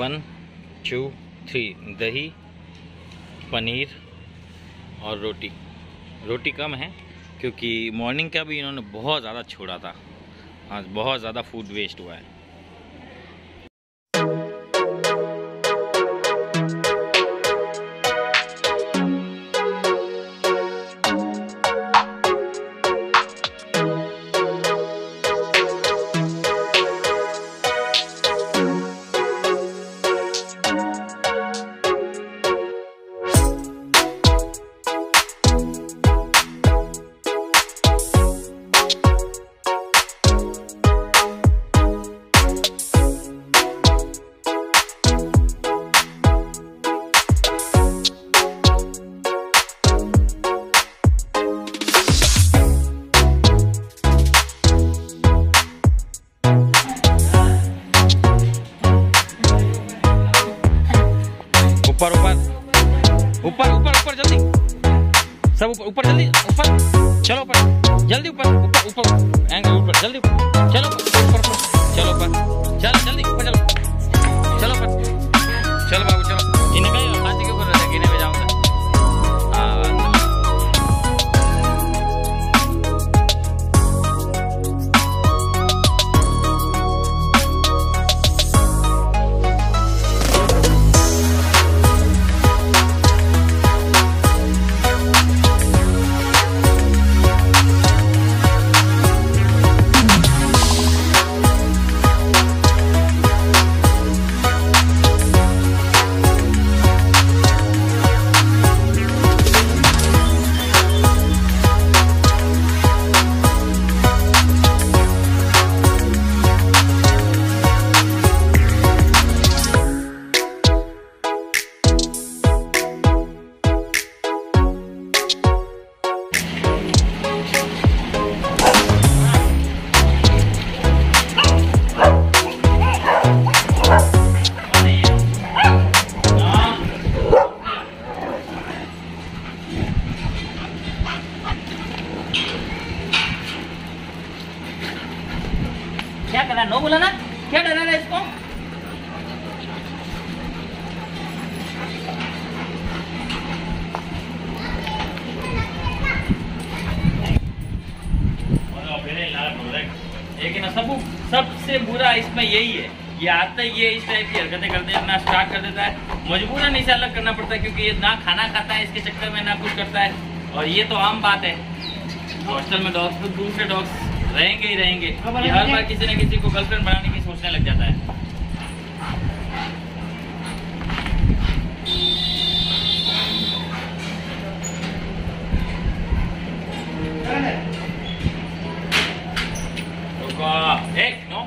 1 2 3 दही, पनीर और रोटी कम है क्योंकि मॉर्निंग का भी इन्होंने बहुत ज़्यादा छोड़ा था। आज बहुत ज़्यादा फूड वेस्ट हुआ है। ऊपर ऊपर ऊपर ऊपर जल्दी, सब ऊपर ऊपर जल्दी, ऊपर चलो, ऊपर जल्दी, ऊपर ऊपर ऊपर एंगल ऊपर जल्दी, चलो ऊपर ऊपर चलो, ऊपर चलो जल्दी, ऊपर चलो, चलो ऊपर चलो बाबू चलो। इन्हें में हाथी के ऊपर रख, इन्हें में जाऊंगा। क्या करना, नो बोला ना, क्या डरा रहा है इसको? लेकिन सबसे बुरा इसमें यही है, ये आता ही ये इस टाइप की हरकतें कर देना स्टार्ट कर देता है। मजबूरन इसे अलग करना पड़ता है क्योंकि ये ना खाना खाता है, इसके चक्कर में ना कुछ करता है। और ये तो आम बात है, हॉस्टल में डॉग्स तो दूसरे डॉग्स रहेंगे ही रहेंगे। ये हर बार किसी न किसी को गर्लफ्रेंड बनाने की सोचने लग जाता है। एक नो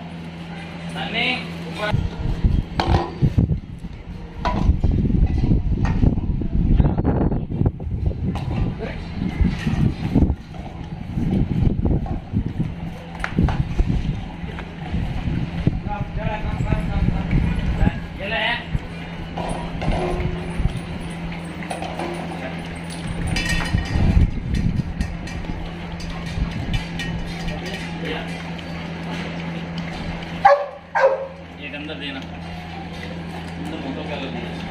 अंदर देना, अंदर मोटो क्या लगी है।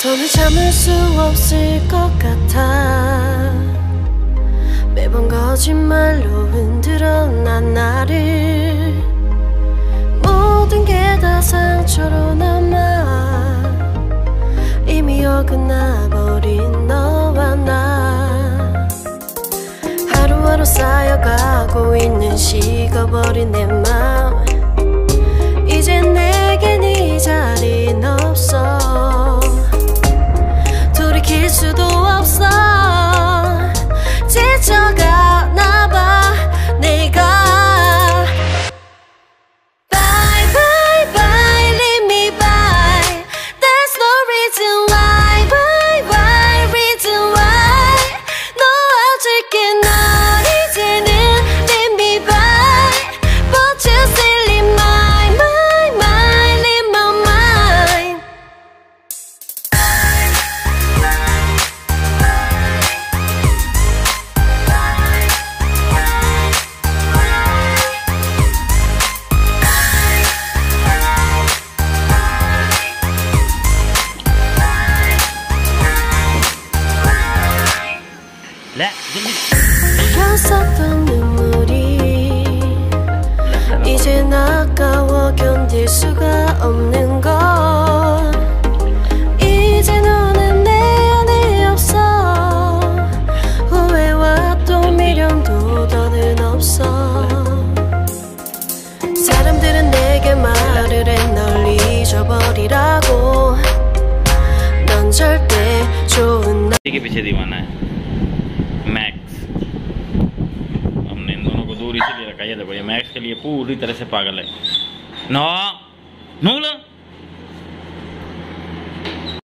더는 참을 수 없을 것 같아. 매번 거짓말로 흔들어 난 나를. 모든 게 다 상처로 남아 이미 어긋나버린 너와 나. 하루하루 쌓여가고 있는 식어버린 내 맘. 이젠 내겐 이 자리는 없어. 돌이킬 수도 없어. 지쳐가나봐 내가. Bye bye bye leave me by. There's no reason why. Why why reason why. 놓아줄게 널 이제는 leave me by. But you still leave my leave my mind. 흘렸었던 눈물이 이젠 아까워 견딜 수가 없는 걸. 이제 너는 내 안에 없어. 후회와 또 미련도 더는 없어. 사람들은 내게 말을 해 널 잊어버리라고. 넌 절대 좋은 날. के पीछे दीवाना है मैक्स। हमने इन दोनों को दूर इसीलिए रखा है। देखो ये मैक्स के लिए पूरी तरह से पागल है। नो नूल